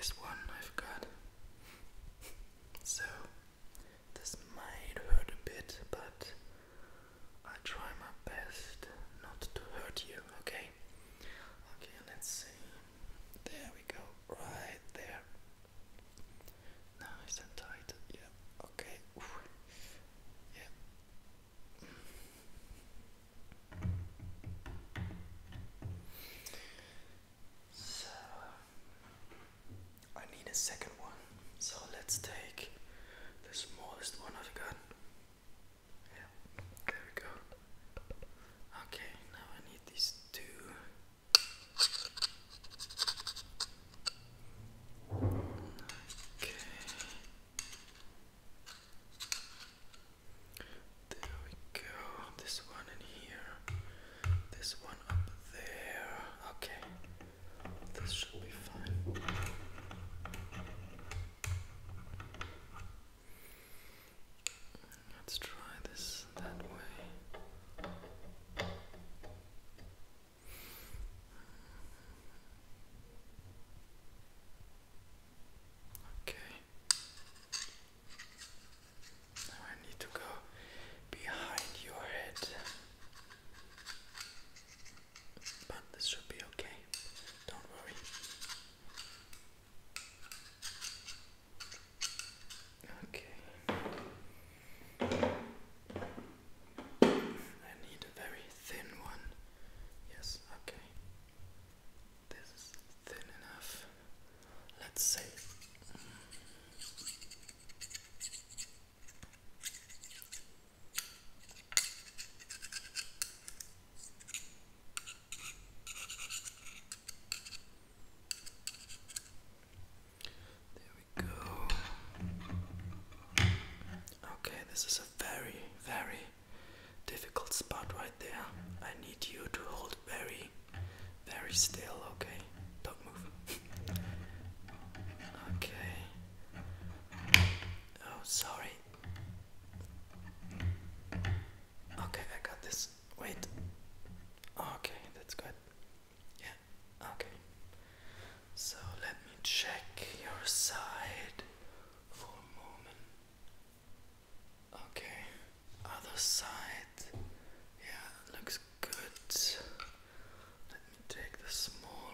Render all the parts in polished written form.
biggest one I've got. So this might hurt a bit, but I try my best not to hurt you, okay? Okay, let's see. There we go, right there. Nice and tight, yeah, okay. Yeah. So, I need a second one, so let's take the smallest one I've got. Yeah, there we go. Okay, now I need these two. Okay. There we go. This one in here. This one up there. Okay. This should be fine. Let's try this that way. Okay. Now I need to go behind your head. But this should be okay. Don't worry. Okay. I need a very thin one. Yes, okay. This is thin enough. Let's see. There we go. Okay, this is a very, very difficult spot right there. I need you to hold very, very still, okay? Don't move. Okay. Oh, sorry. Okay, I got this. Wait. Okay, that's good. Yeah, okay. So let me check your side for a moment. Okay, other side. Yeah, looks good. Let me take the small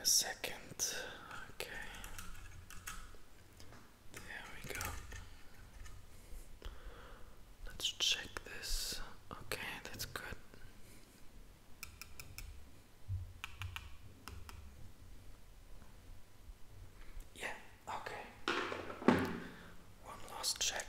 a second. Okay. There we go. Let's check this. Okay, that's good. Yeah, okay. One last check.